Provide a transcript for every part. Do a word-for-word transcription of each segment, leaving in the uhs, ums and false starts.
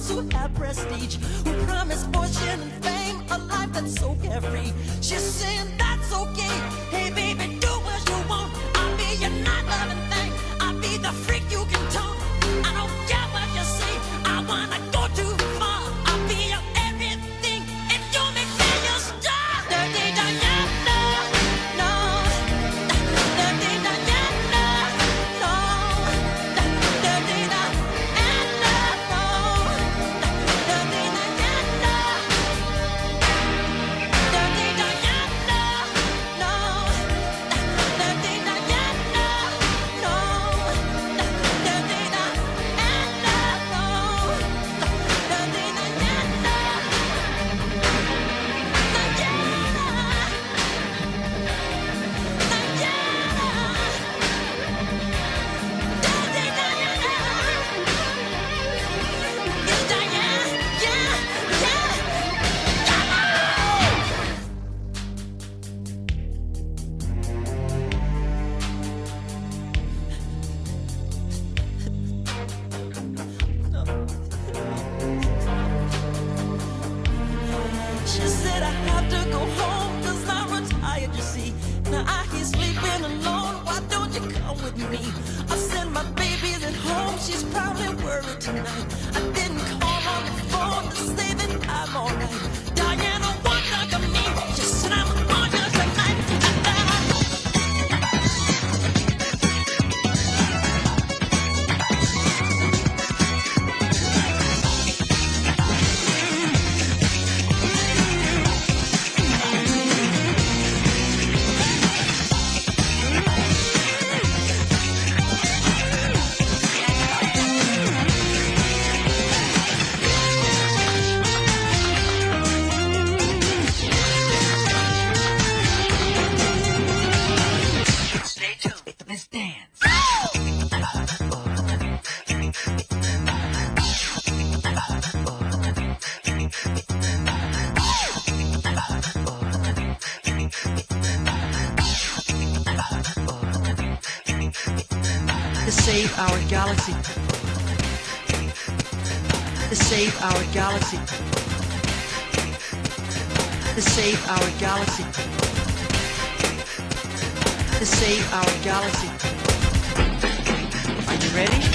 those who have prestige, who promise fortune and fame, a life that's so carefree. She's saying that's okay. Hey baby, do what you want. I'll be your not loving thing. I'll be the freak you can talk. I don't care what you say. I wanna go too far. I'll be your everything. If you make me your star. Dirty Diana, no. Dirty Diana, no. Dirty Diana, no. Dirty Diana. Dirty Diana, no. Dirty Diana, no. Dirty Diana, no. Dirty She said I have to go home cause I'm retired, you see. Now I hear sleeping alone, why don't you come with me? I said my baby's at home, she's probably worried tonight. I didn't call on the phone to say that I'm alright. Diana won't look at me, she said I'm on you tonight. Stay tuned. Let's dance. To save our galaxy. To save our galaxy. To save our galaxy. To save our galaxy. Are you ready?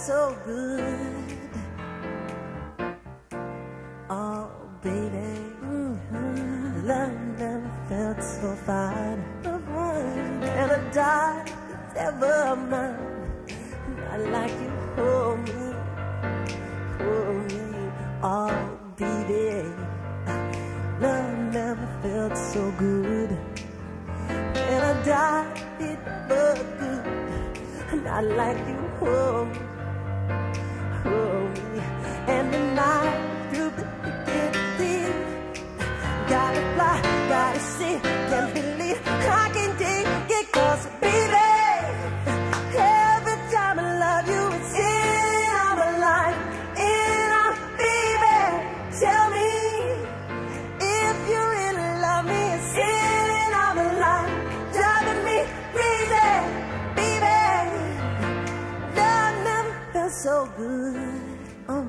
so good. Oh, baby, mm-hmm. Love never felt so fine. And I died if ever mine. Not like you hold me, hold me. Oh, baby, love never felt so good. And I died if ever good. Not like you hold me, hold me. And the night through the thick, gotta fly, gotta see, can't believe I can take it. Cause baby, every time I love you, it's in our life, in our baby. Tell me if you really love me, it's in our life, driving me crazy, baby. Love never felt so good. Oh,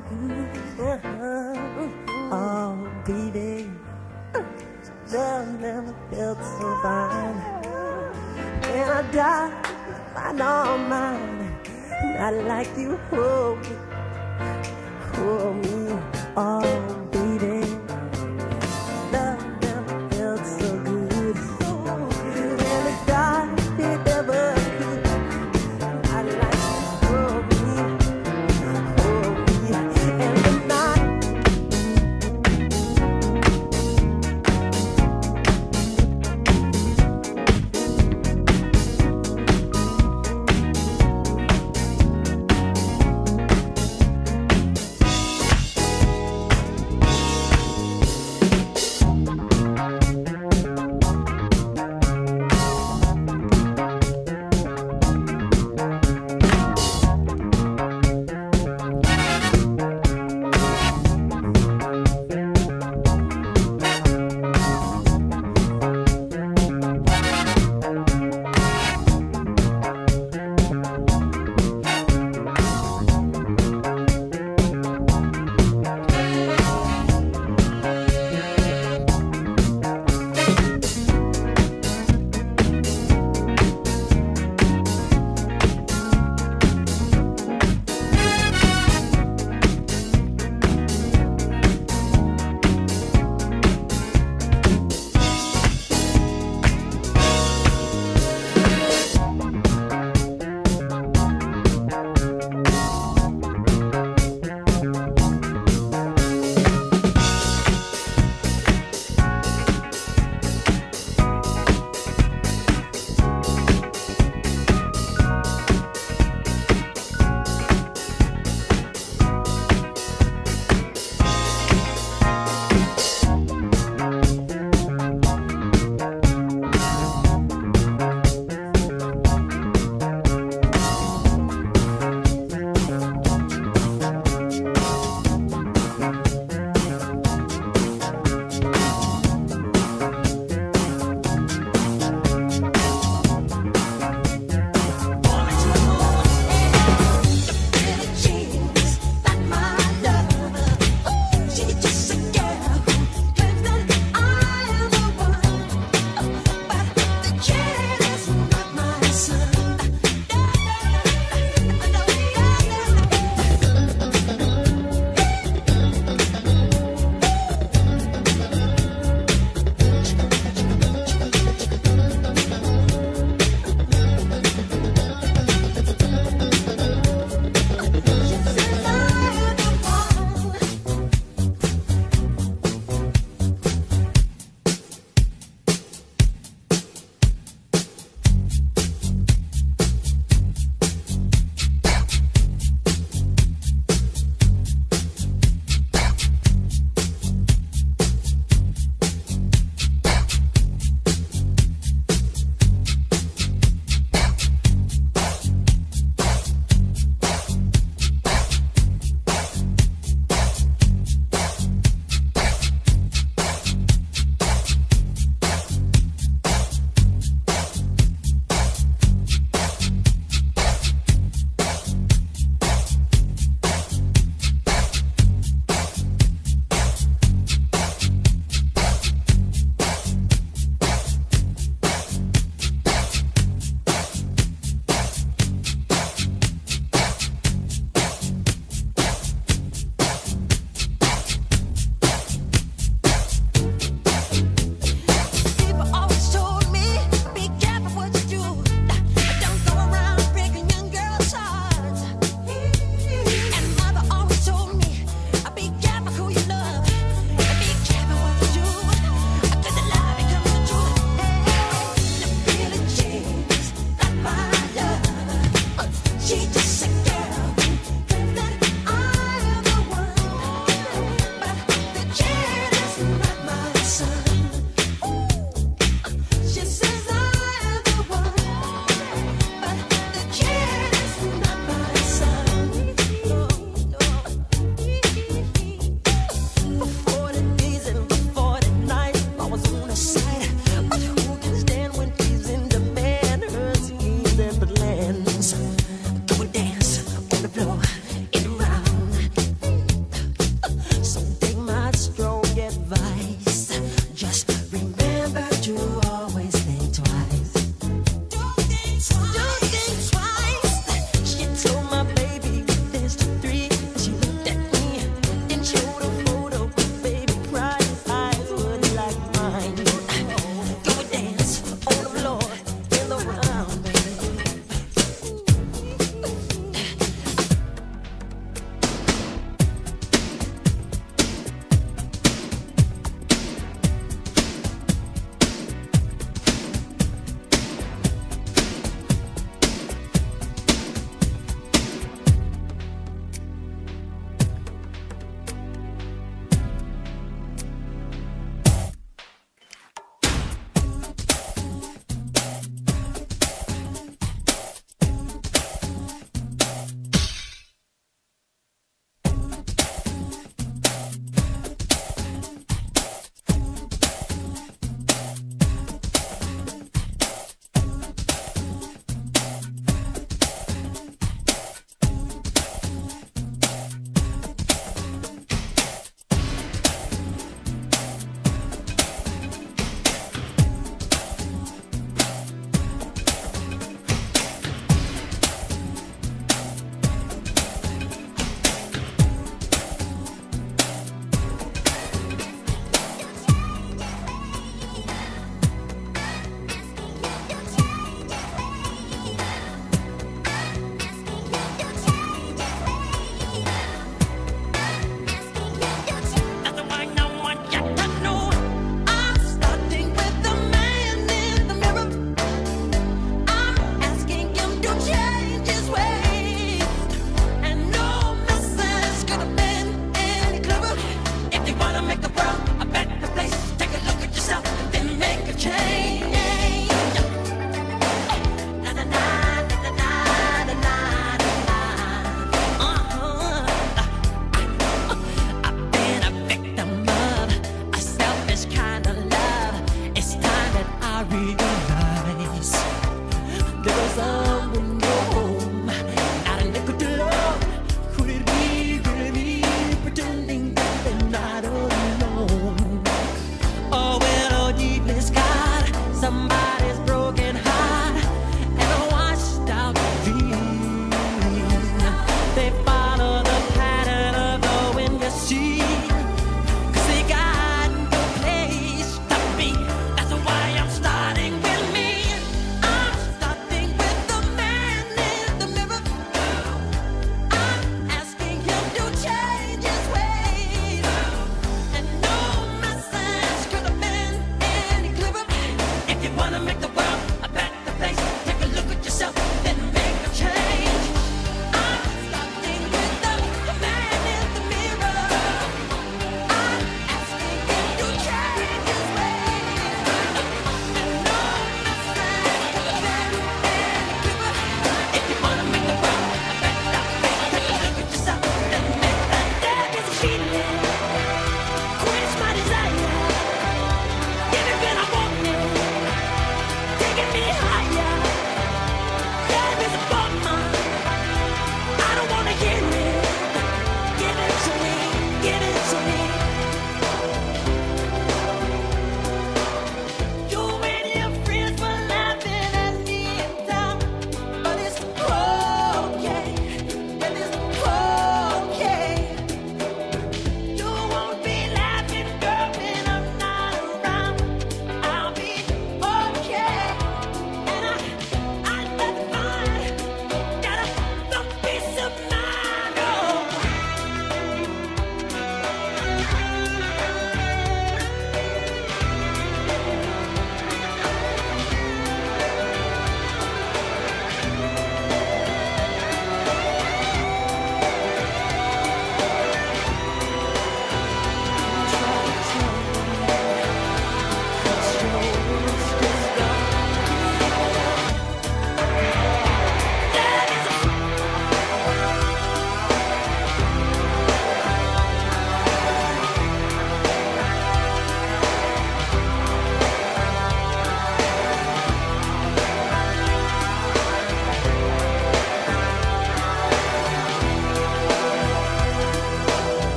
uh-huh. Oh, baby, love never felt so fine. And I died, find all mine. Not like you hold me, hold me. Oh, baby, love never felt so good. And I died, if it ever could. Not like you hold me, hold me. And the night.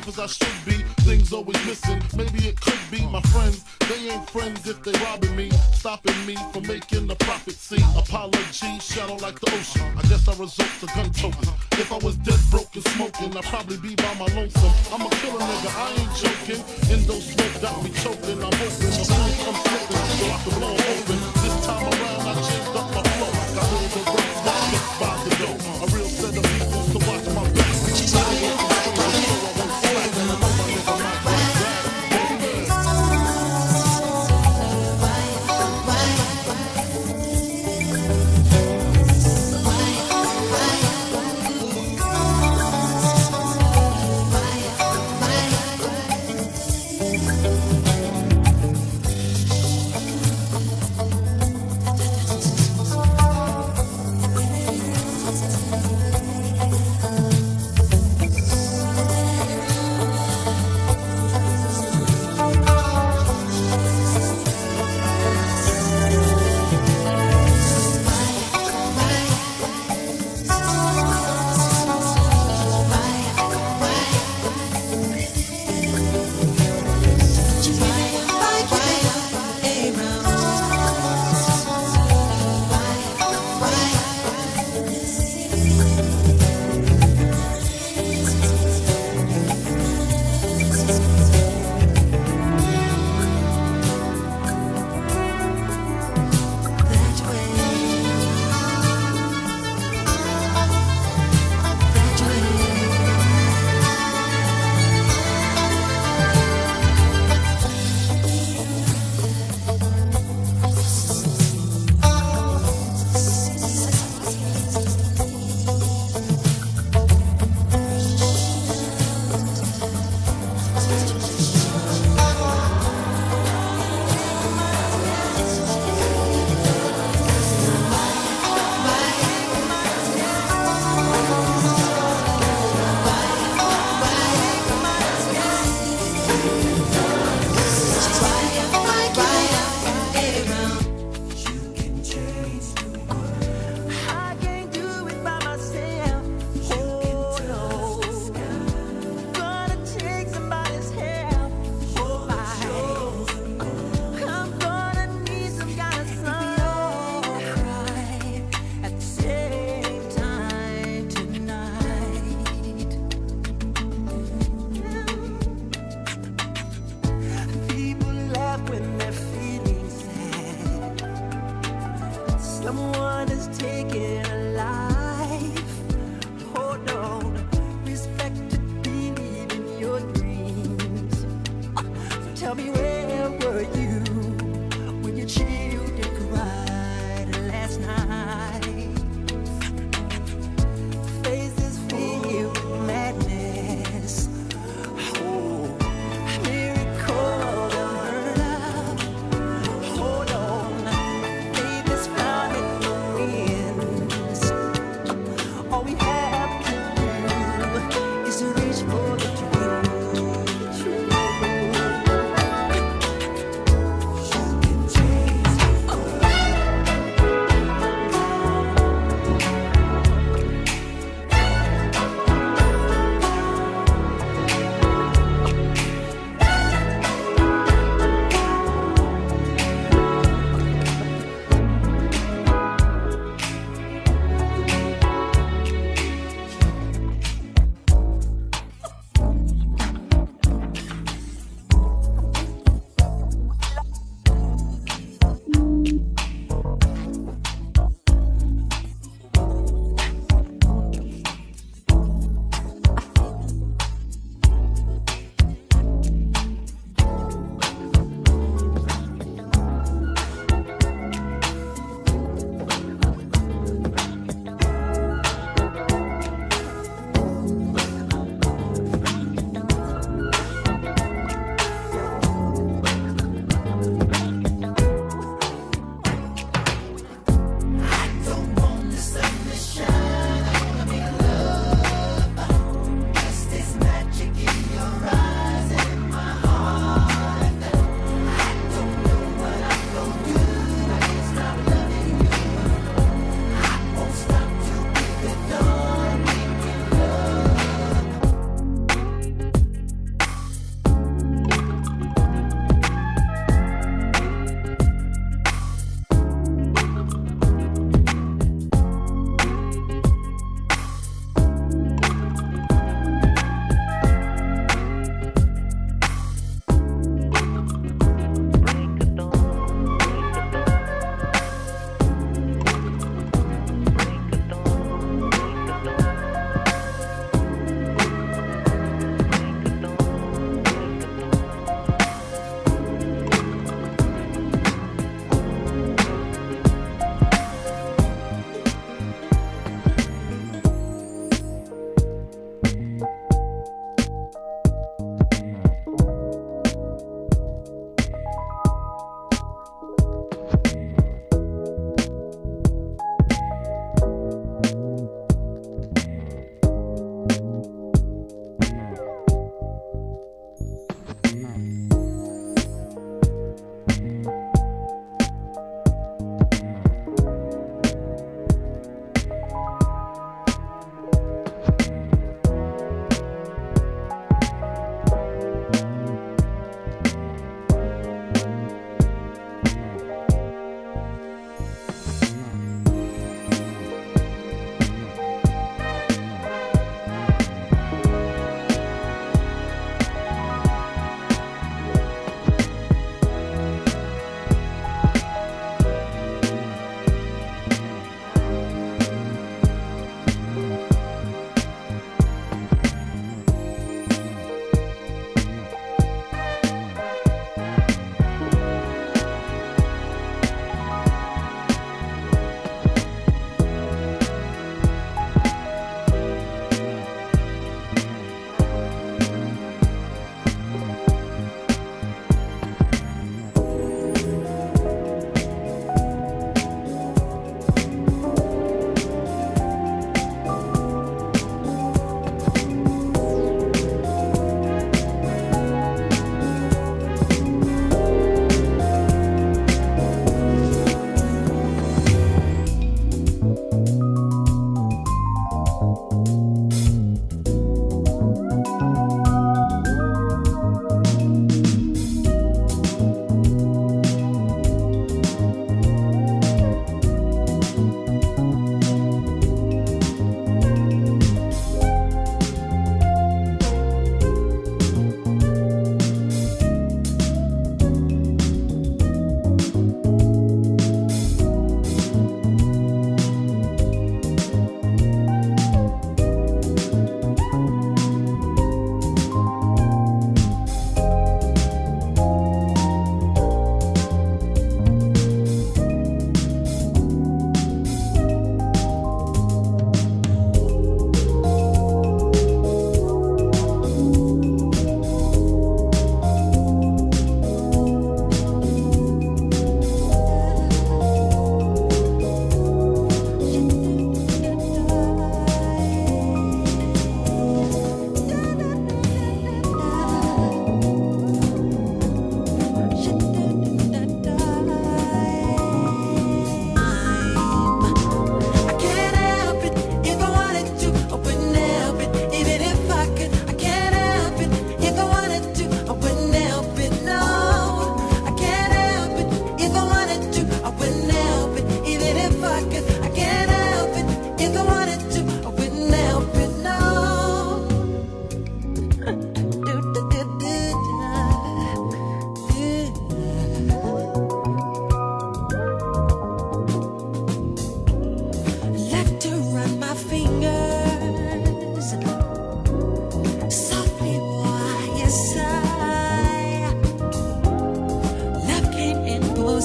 safe as I should be. Things always missing, maybe it could be my friends. They ain't friends if they robbing me, stopping me from making the profit. See, apology, shallow like the ocean. I guess I resort to gun toting. If I was dead, broke, and smoking, I'd probably be by my lonesome. I'm a killer nigga, I ain't joking. Indo smoke got me choking. I'm hoping the fool comes slipping so I can blow 'em open. This time around, I changed up my flow. Got rid of the rest that gets by the door. A real set of people to watch my back. Someone is taking a life. Hold on, respect to believe in your dreams. Uh, so tell me, where were you when your children cried last night? Faces filled with madness. Oh, miracle unheard of. Hold on, baby's found in the winds. All we have to do is reach for the truth.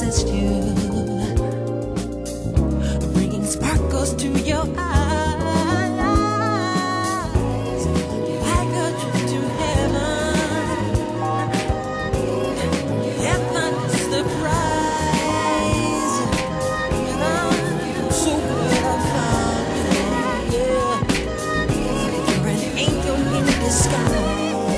knows it's you, bringing sparkles to your eyes, like a trip to heaven. Heaven is the prize. And I'm so glad I found you. Yeah, you're an angel in disguise.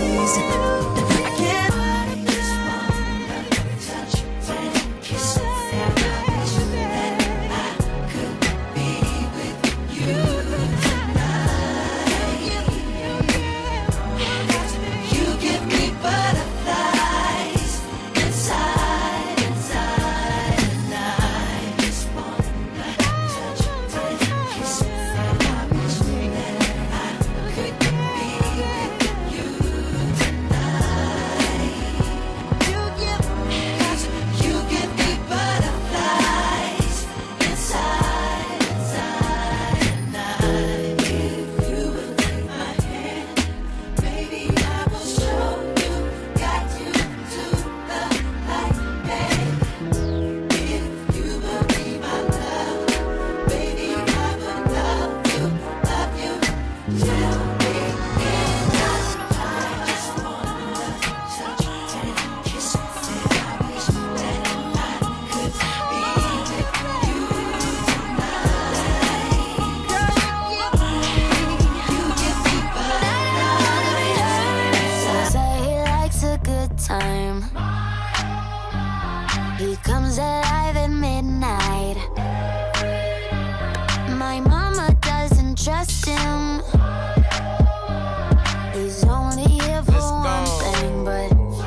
Time. He comes alive at midnight. My mama doesn't trust him. He's only here for one thing, but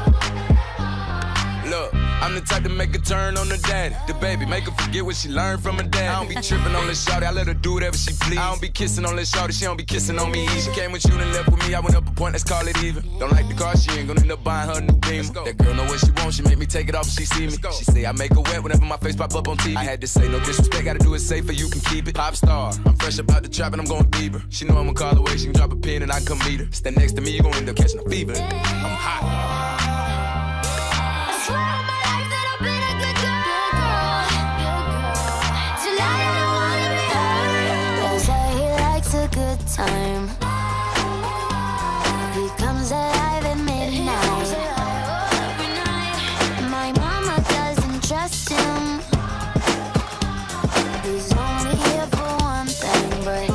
look, I'm the type to make a turn on the daddy. The baby, make her forget what she learned from her dad. I don't be tripping on this shawty, I let her do whatever she please. I don't be kissing on this shawty, she don't be kissing on me. She came with you and left with me, I went up a point, let's call it even. Don't like the car, she ain't gonna end up buying her a new Beamer. That girl know what she wants, she make me take it off if she see me. She say I make her wet whenever my face pop up on T V. I had to say no disrespect, gotta do it safer, you can keep it. Pop star, I'm fresh up out the trap and I'm going Bieber. She know I'm gonna call away, she can drop a pin and I can come meet her. Stand next to me, you gon' end up catching a fever. I'm hot. Time. He comes alive at midnight. My mama doesn't trust him. He's only here for one thing, but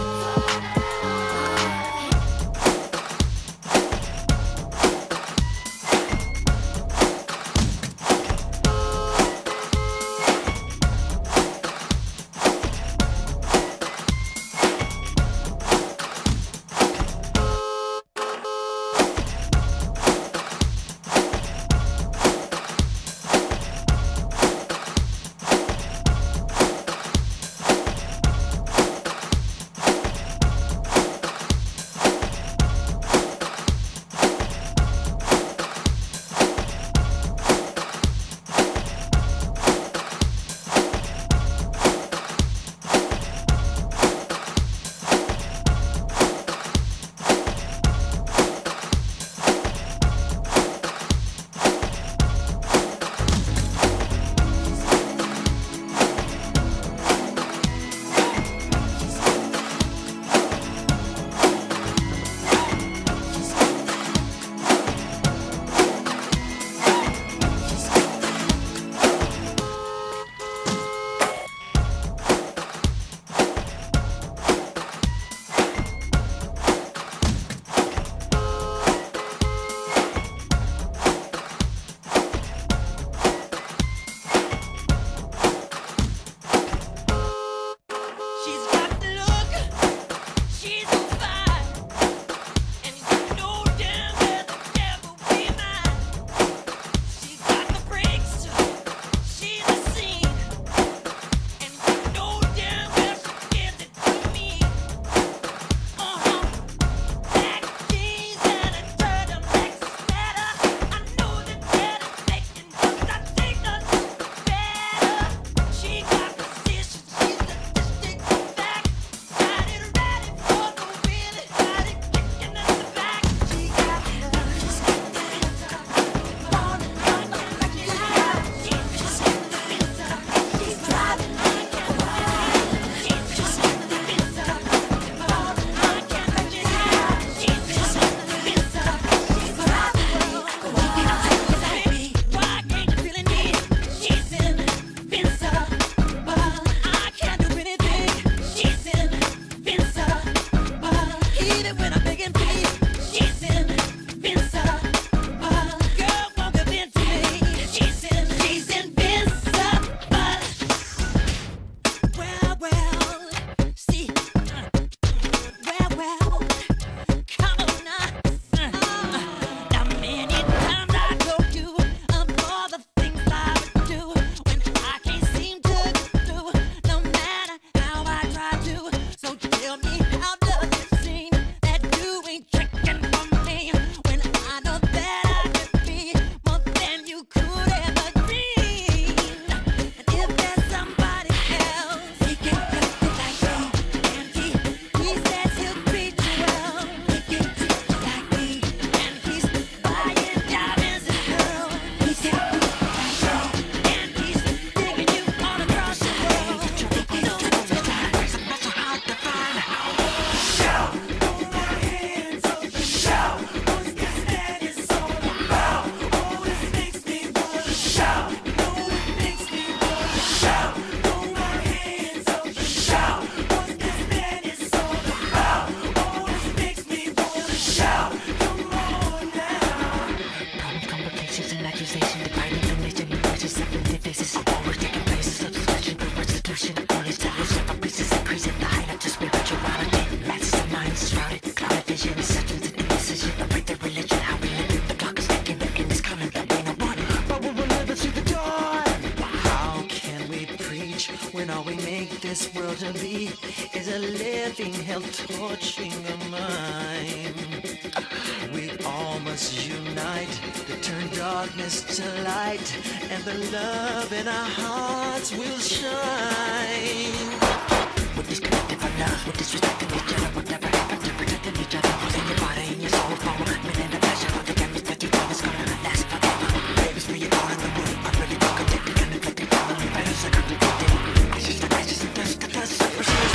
Allegations and accusations, dividing religion and voices up in their faces. All we're taking place is substitution for restitution. Only styles, several pieces increasing the height of just spirituality. Masses of minds shrouded, clouded vision, acceptance and indecision. A break their religion, how we live it. The clock is ticking, the end is coming, there'll be no warning. But we will never see the dawn. How can we preach when all we make this world to be is a living hell torching a mind? We all must unite to turn darkness to light, and the love in our hearts will shine. We're disconnected from love, we're disrespecting each other. Whatever happened to protecting each other? Within your body and your soul, for within the pleasure of the chemistry that you thought is gonna last forever. Baby's for your all in the moon. I'm really contradicting, conflicting, family values are contradicting. It's just the righteous and dust, the dust, selfishness.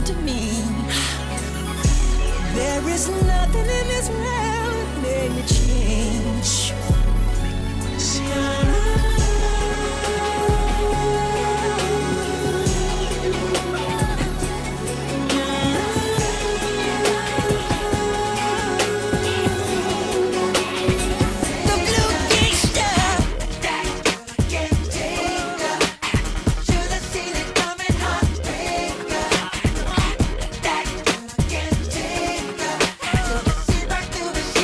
to me. There is nothing in this world that made me change. Right through the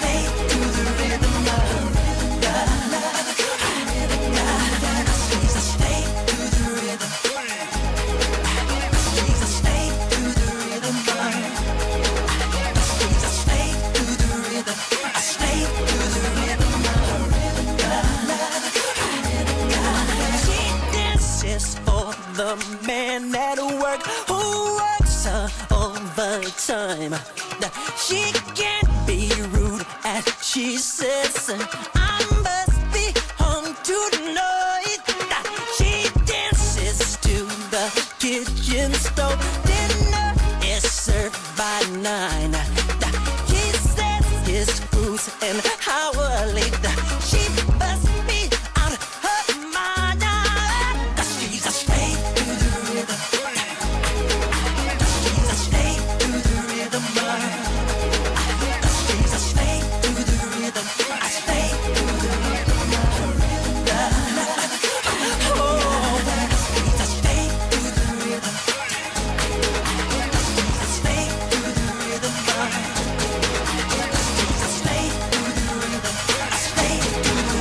sway to the rhythm of the love. She's a sway to the rhythm. She's a sway to the rhythm of. She's a sway to the rhythm. A sway to the rhythm of the love. She dances for the man at work who works uh, overtime. She can't be rude as she says, I must be home tonight. She dances to the kitchen stove. Dinner is served by nine. He says his food's an hour late. She must be out of her mind. She's a sway to the rhythm. She's a sway to the rhythm. She's a sway to the rhythm. I sway to the rhythm. Oh, she's a sway to the rhythm. She's a sway to the rhythm. She's a sway to the rhythm. I sway to the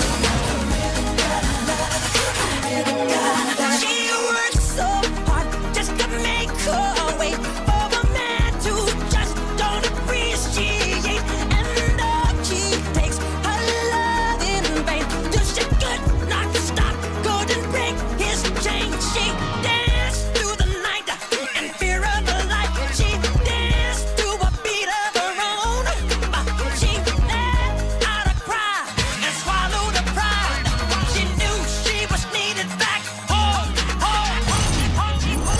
rhythm. She works so hard just to make her way for a man to just don't appreciate. And though she takes her love in vain, till she could not stop, couldn't break his chain. She danced through the night in fear of her life. She danced to a beat of her own. She let out a cry and swallowed her pride. She knew she was needed back home, home, home, home.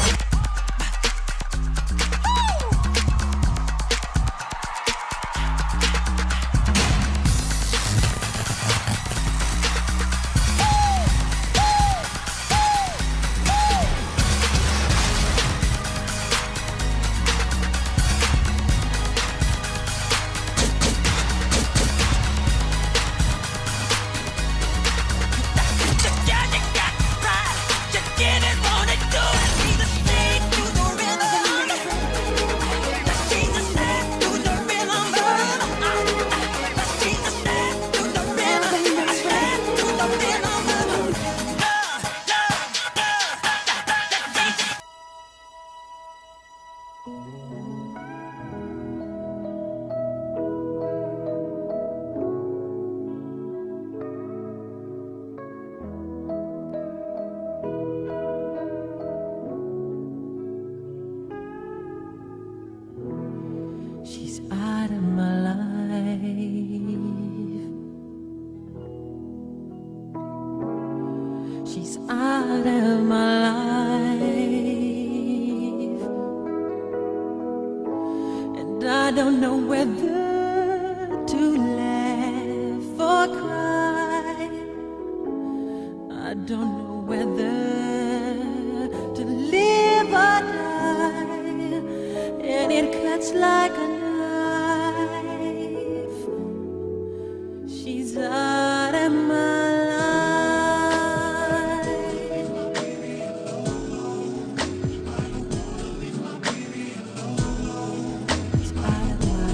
She's out of my life. She's out of my life. And I don't know whether to laugh or cry. I don't know whether to live or die. And it cuts like a knife. She's out of my life. She's out of my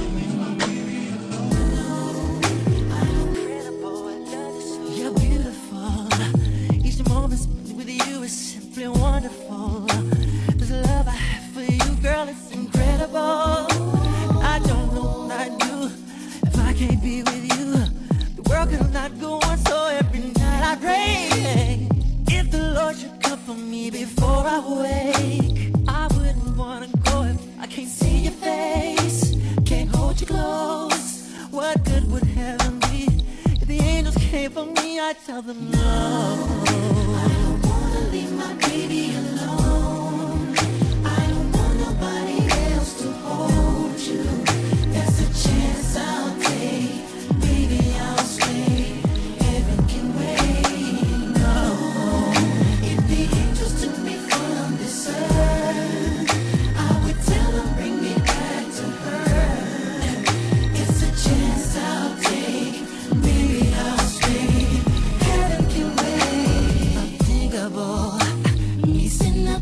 life. You're beautiful. Each moment spent with you is simply wonderful. This love I have for you, girl, it's incredible. I don't know what I'd do if I can't be with you. The world could not go on, so every night I pray. If the Lord should come for me before I wake, I wouldn't wanna go if I can't see your face, can't hold you close. What good would heaven be if the angels came for me? I tell them no. I don't wanna leave my baby alone. I don't want nobody else to hold you. That's a chance I'll take. Baby, I'll stay. Heaven can wait. No. If the angels took me from this earth, I would tell them bring me back to her. It's a chance I'll take. Baby, I'll stay. Heaven can wait. Unthinkable. Me sitting up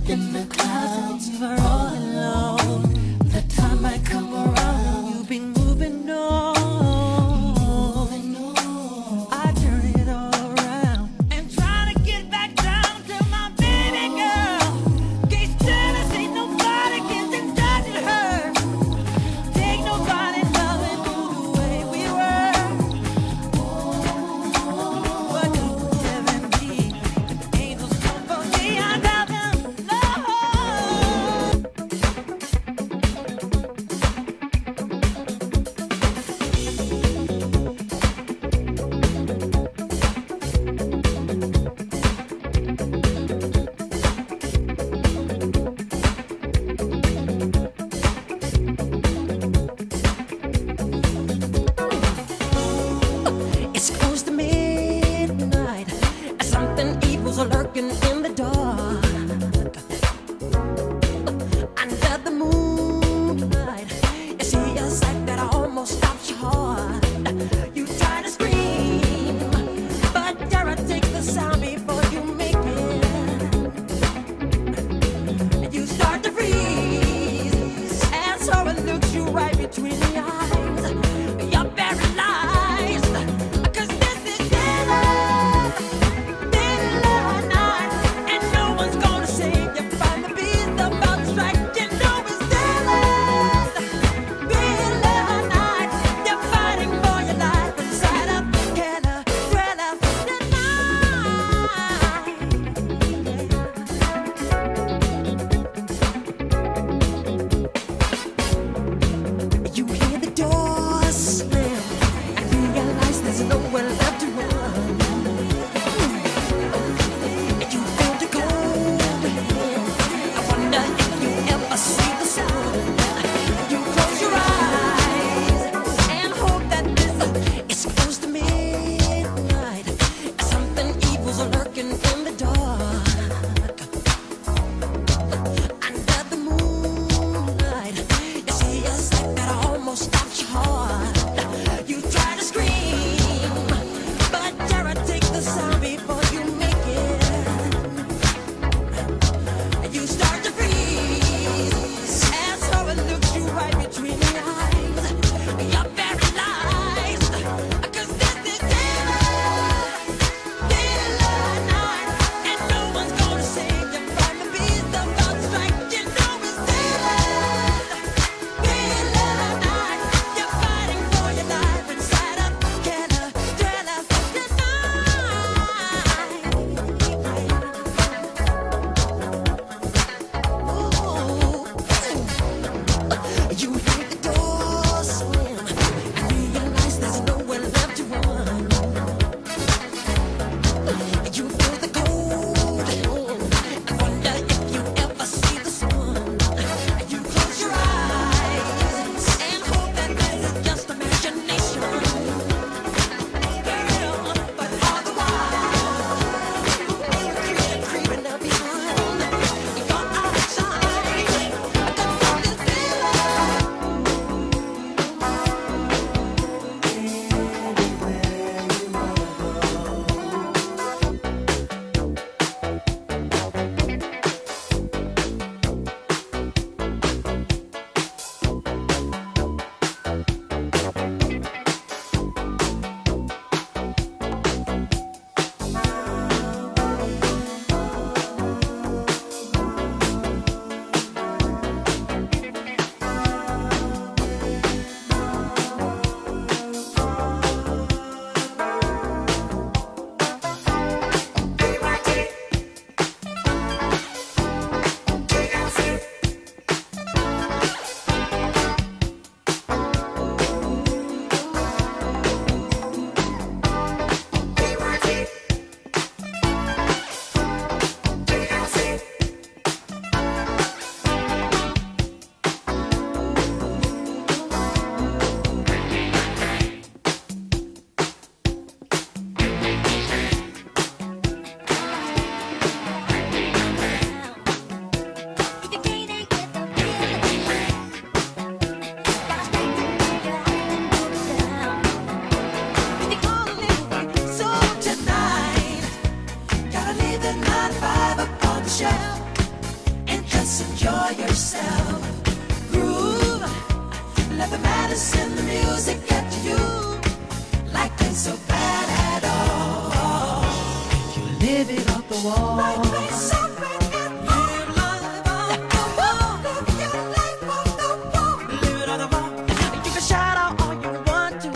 so bad at all. You live it off the wall. Like they suffer and live life off the wall. Live your life off the wall. Live it off the wall. You can shout out all you want to,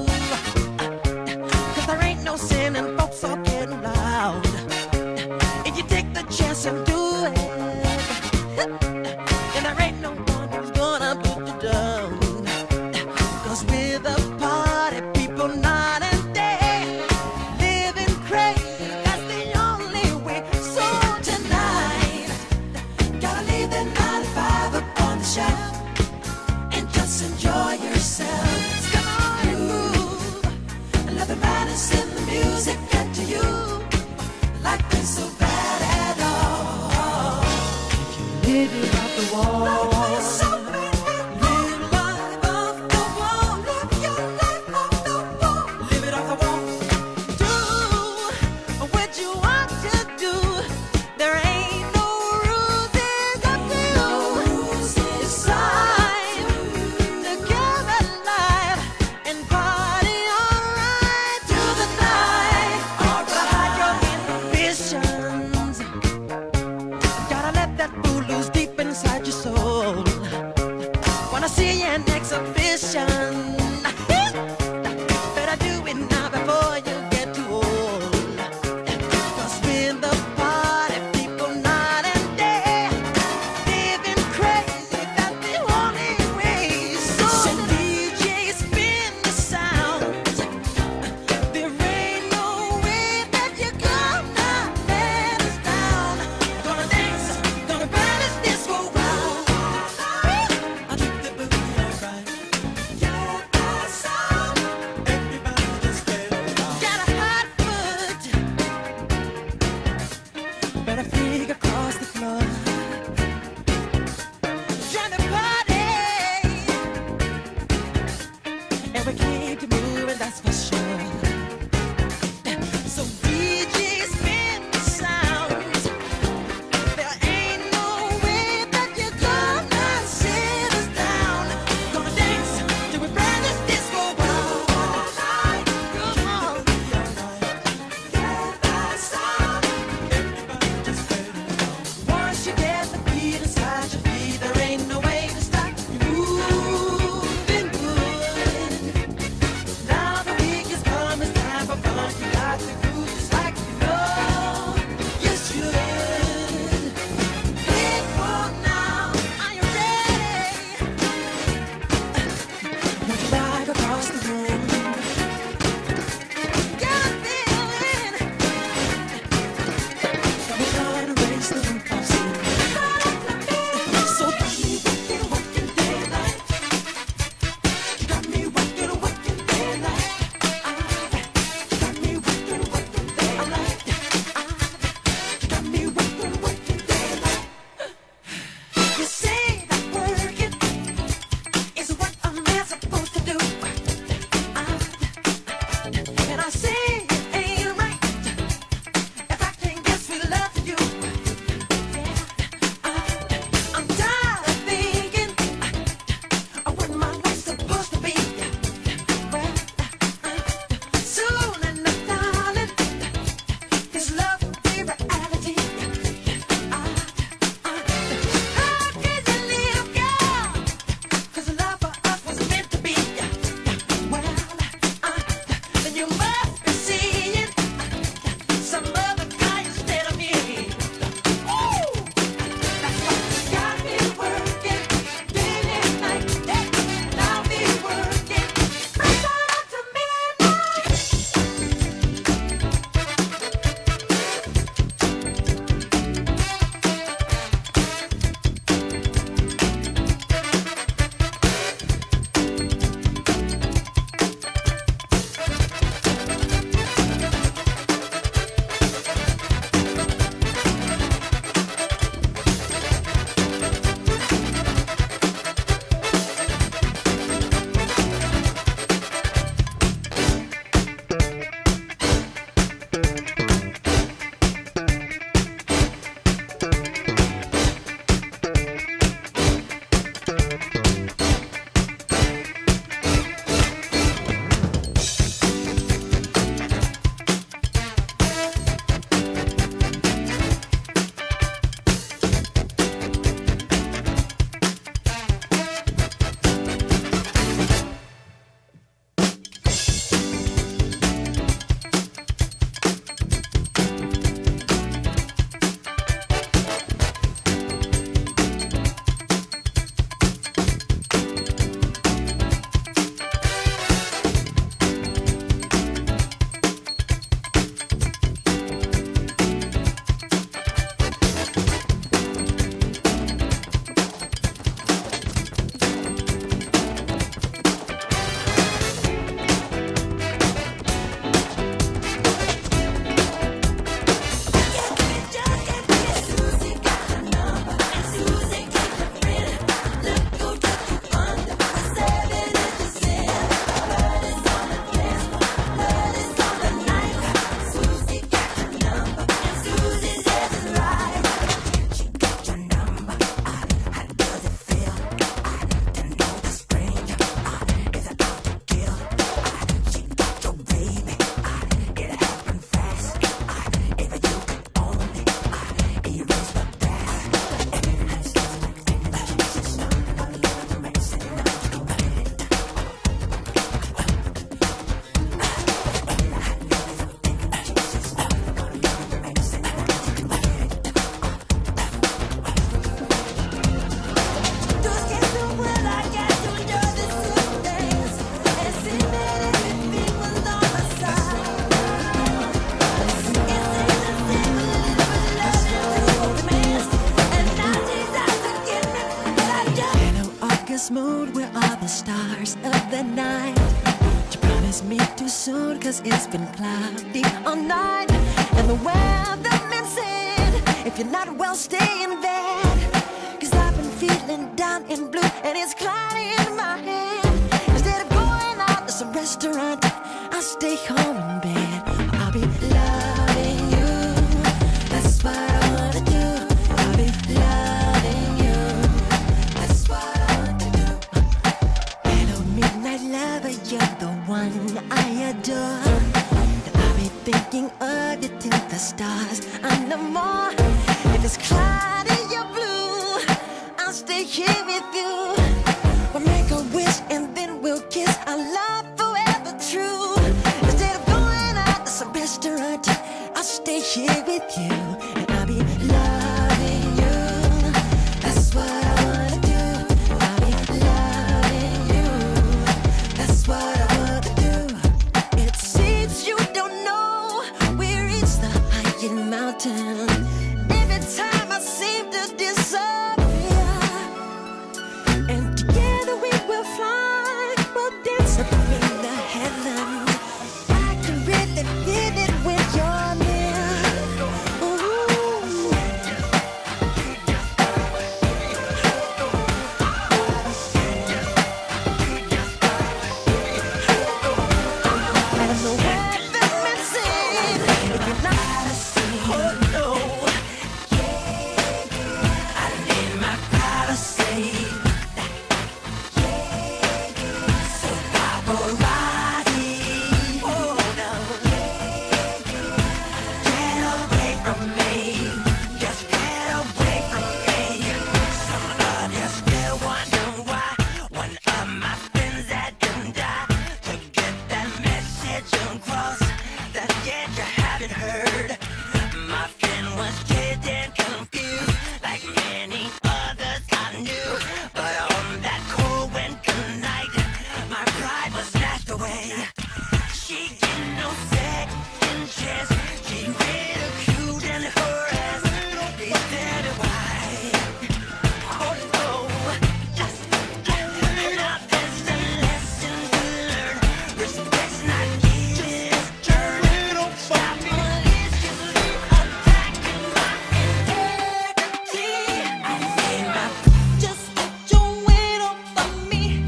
'cause there ain't no sin and folks are getting loud. If you take the chance and do it, and there ain't no one who's gonna put you down. 'Cause we're the party people night and day, living crazy, that's the only way. So tonight, gotta leave that nine to five up on the shelf and just enjoy yourself. Come on and move, and let the madness in the music get to you. Like this so bad at all. Live it off the wall. Live life off the wall. Live your life off the wall. Live it off the wall. Do what you want to do. There ain't no rules, it's up to you. It's time to come alive and party alright through the night. Hide your inhibitions. Gotta let that fool loose deep inside your soul. Wanna see an exhibition? Better do it now before you get too old. 'Cause we're the party people night and day, living crazy, that's the only way. So D J spin the sound. There ain't no way that you're gonna let us down. Gonna dance, gonna burn this disco round. I keep the boogie right. Yeah, that's all. Everybody just get down. Got a hot foot. Better freak across the floor. Trying to party. And we keep to moving, that's for sure. So D J spin the sound. There ain't no way that you're gonna sit us down. Gonna dance till we burn this disco round. Come on. Get that sound. Everybody just get it on. Once you get the beat inside your feet, there ain't no way to stop you moving good. Now the week is come, it's time for fun. You got the groove just like you know you should. Hit for now, are you ready? Would you like across the room? Got a feeling that we're gonna raise the roof off soon. So got me working, working day and night. Got me working, working day and night. Got me working, working day and night. Got me working, working day and night. You say that working is what a man's supposed to do. And I say it ain't right if I can't get sweet love for you. I'm tired of thinking of what my life's supposed to be. Well, soon enough, darling, this love will be reality. Oh, crazy little girl, 'cause love for us was meant to be. Well, then you must be soon, cause it's been cloudy all night. And the weatherman said, if you're not well, stay in bed. Cause I've been feeling down and blue, and it's cloudy in my head. Instead of going out to some restaurant, I'll stay home in bed. I'll be loving you, that's what I wanna do. I'll be loving you, that's what I wanna do. Hello, midnight lover, you're the one I adore. I'll be thinking of you till the stars and no more. If it's cloudy or blue, I'll stay here with you. We'll make a wish and then we'll kiss our love forever true. Instead of going out to some restaurant, I'll stay here with you. And I'll be loving you, that's what I wanna do. I'll be loving you, that's what I wanna do. It seems you don't know we reached the highest mountain. Every time I seem to disappear, and together we will fly, we'll dance up in the heavens. I can really feel it when you're near. Ooh. And the weatherman said, if you're not a sea, oh no, I need my privacy. So paparazzi, oh no, get away from me, just get away from me. Some of you still wonder why one of my friends had to die to get that message across. That yet you haven't heard. My friend was dead and confused, like many others I knew. But on that cold winter night, my pride was snatched away. She didn't know second chance. She ridiculed and harassed. They said why? Oh no, now there's a lesson to learn. Respect's not given its turn. Stop maliciously attacking my integrity. I need my, just put your weight off of me.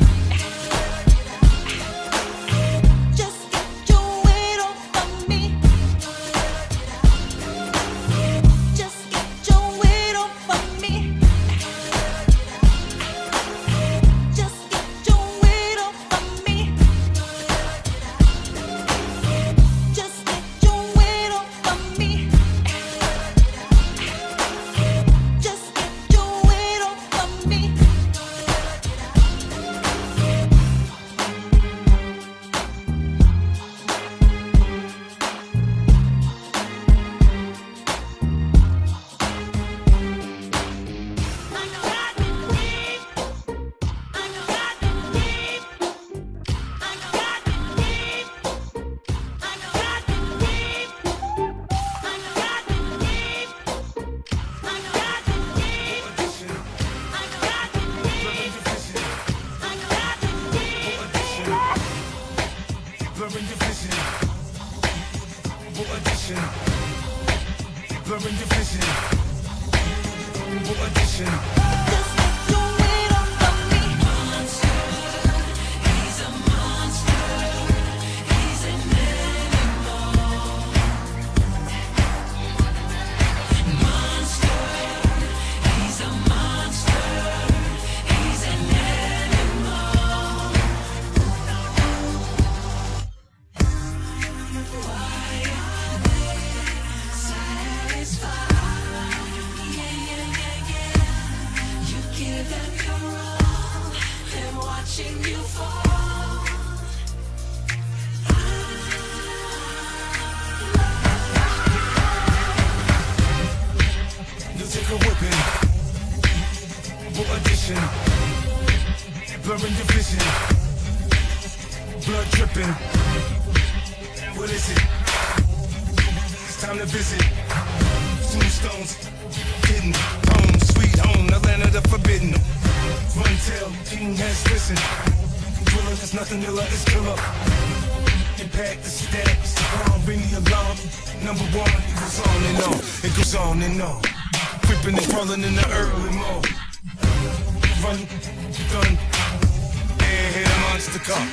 Just get your weight off of me. Just get your weight off of me. Just get your weight off of me. Just get your weight off of me. Just get your weight off of me. I know I've been deep. I know I've been deep. I know I've been deep. I know I've been deep. I know I've been deep. I know I've been deep. I know I've been deep. I know I've been deep. Blurring your vision. What addition? Blurring your vision. What addition? Just get your weight off of me. He's a monster. He's an animal. Monster. He's a monster. He's an animal. Why are they satisfied? Yeah, yeah, yeah, yeah. You give them your all, and watching you fall. You take a whipping. What addition? Blurring your vision. Blood dripping. What is it? It's time to visit. Tombstones, hidden home, sweet home, the land of the forbidden. Run tell, king has risen. Thriller has nothing to let us kill up. Get back to stacks. Around, ring the alarm. Number one, it goes on and on. It goes on and on. Crippin' and crawling in the early morning. Run, gun, airhead, a monster car.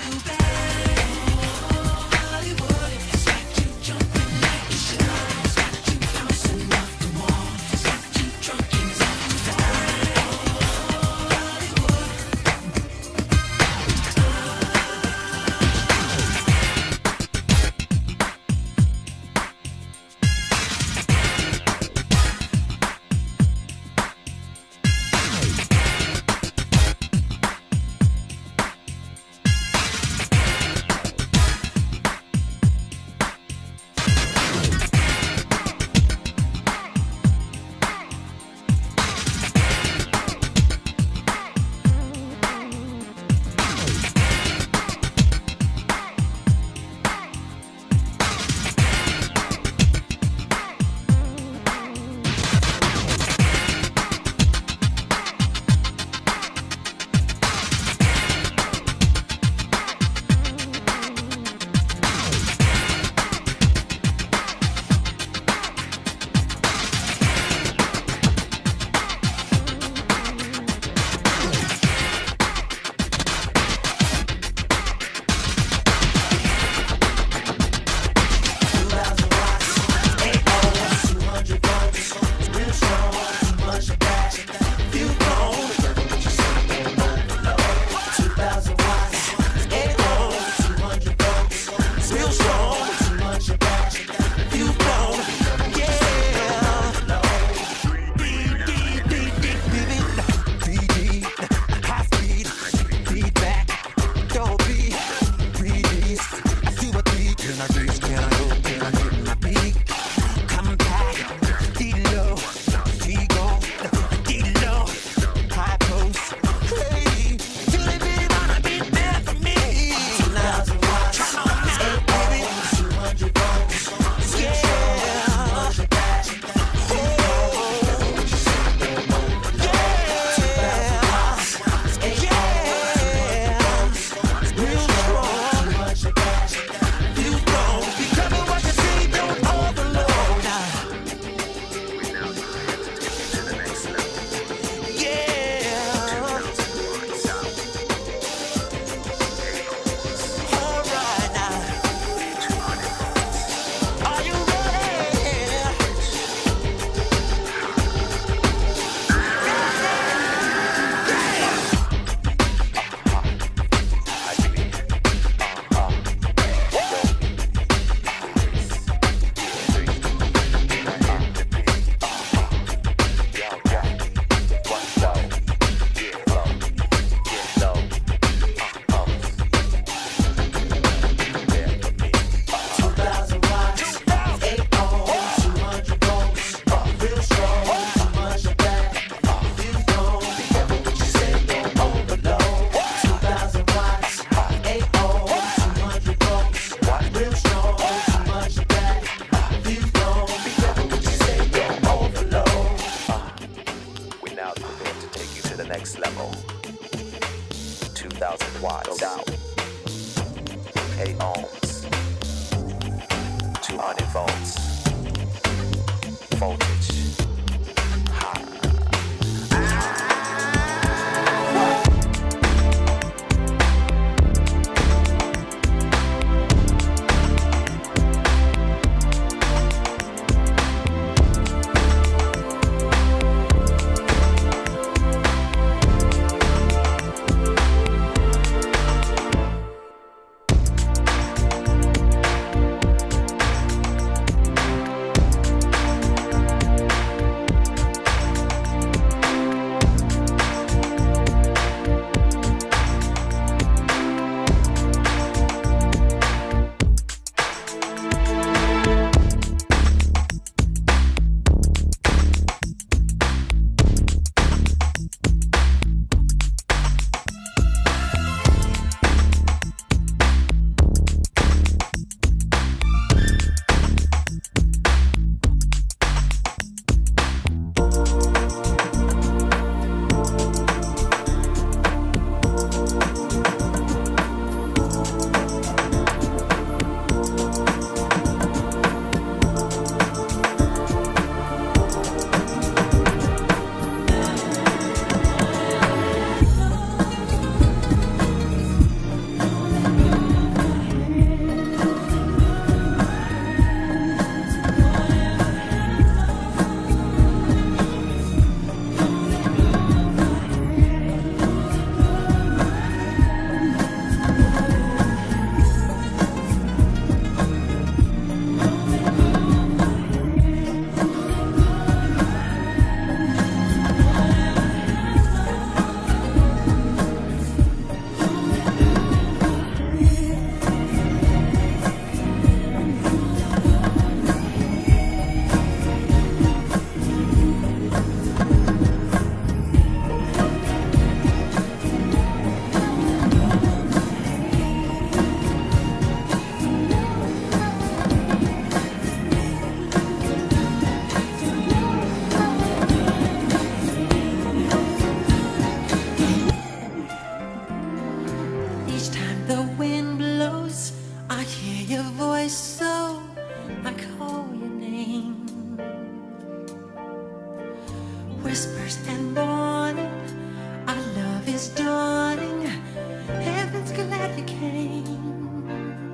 whispers and warning. Our love is dawning. Heaven's glad you came.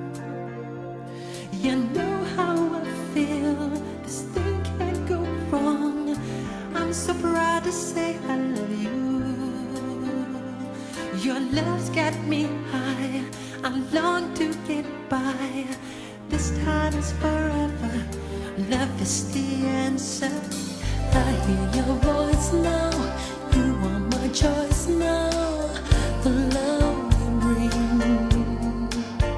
You know how I feel. This thing can't go wrong. I'm so proud to say I love you. Your love's got me high. I long to get by. This time is forever. Love is the answer. I hear your voice now. You are my choice now. The love you bring.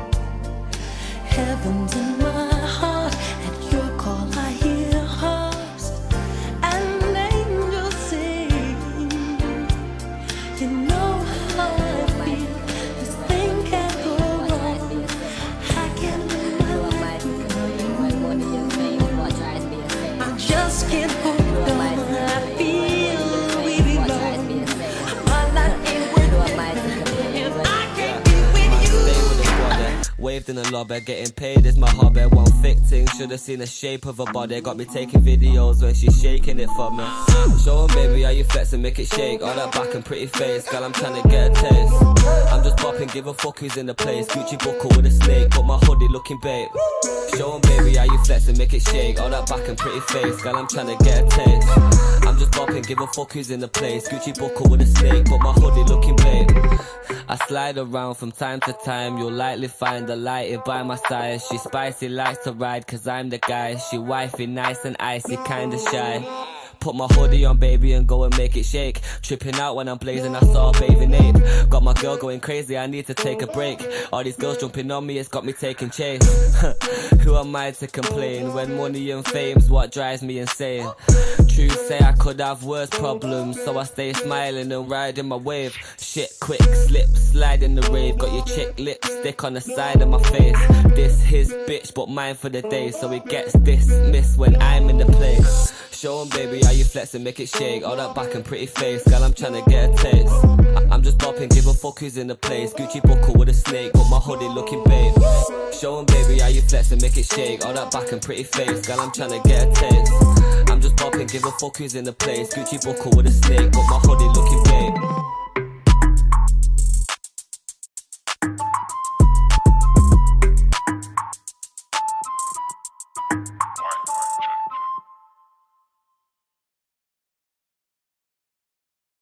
Heaven's in my heart. At your call I hear harps and angels sing. You know how I feel. This thing can't go wrong. I can't live my life without you. I just can't hold on. I feel we belong. My life ain't worth it if I can't be with you. Waved in the lobby, getting paid is my hobby. One thick thing, should've seen the shape of her body. Got me taking videos when she's shaking it for me. Show 'em baby how you flex and make it shake. All that back and pretty face, girl I'm trying to get a taste. I'm just bopping, give a fuck who's in the place. Gucci buckle with a snake, but my hoodie looking babe. Show 'em baby how you flex and make it shake. All that back and pretty face, girl I'm trying to get a taste. I'm just bopping, give a fuck who's in the place. Gucci buckle with a snake, but my hoodie looking babe. I slide around from time to time. You'll likely find the lighty by my side. She spicy, likes to ride, cause I'm the guy. She wifey, nice and icy, kinda shy. Put my hoodie on baby and go and make it shake. Tripping out when I'm blazing, I saw a bathing ape. Got my girl going crazy, I need to take a break. All these girls jumping on me, it's got me taking chase. Who am I to complain when money and fame's what drives me insane? True say I could have worse problems, so I stay smiling and riding my wave. Shit quick, slip, slide in the rave. Got your chick lipstick on the side of my face. This his bitch, but mine for the day, so it gets dismissed when I'm in the place. Show 'em baby how you flex and make it shake. All that back and pretty face, girl I'm trying to get a taste. I I'm just bopping, give a fuck who's in the place. Gucci buckle with a snake, but my hoodie looking babe. Show 'em baby how you flex and make it shake. All that back and pretty face, girl I'm trying to get a taste. I'm just bopping, give a fuck who's in the place. Gucci buckle with a snake, but my hoodie looking babe.